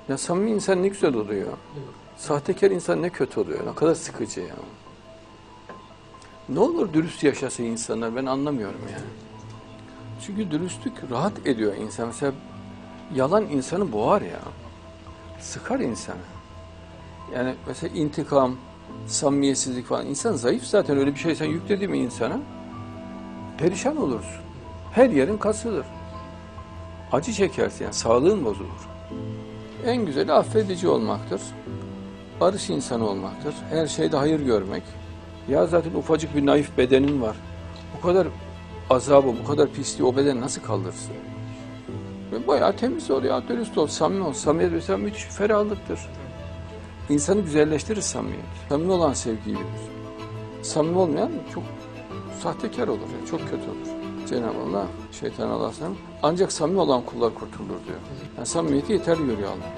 Ya samimi insan ne güzel oluyor. Sahtekar insan ne kötü oluyor. Ne kadar sıkıcı ya. Ne olur dürüst yaşasın insanlar, ben anlamıyorum yani. Çünkü dürüstlük rahat ediyor insan. Mesela yalan insanı boğar ya. Sıkar insanı. Yani mesela intikam, samimiyetsizlik falan. İnsan zayıf zaten, öyle bir şey sen yükledi mi insana? Perişan olursun. Her yerin kasılır. Acı çekersin yani, sağlığın bozulur. En güzeli affedici olmaktır. Barış insanı olmaktır. Her şeyde hayır görmek. Ya zaten ufacık bir naif bedenin var. Bu kadar azabı, bu kadar pisliği o beden nasıl kaldırsın? Ve bayağı temiz ol ya, dürüst ol, samimi ol. Samimiyet mesela müthiş bir ferahlıktır. İnsanı güzelleştirir samimiyet. Samimi olan sevgiyi verir. Samimi olmayan çok sahtekar olur, yani çok kötü olur. Cenab-ı Allah, şeytan Allah'ın ancak samimi olan kullar kurtulur diyor. Yani samimiyeti yeterli görüyor Allah.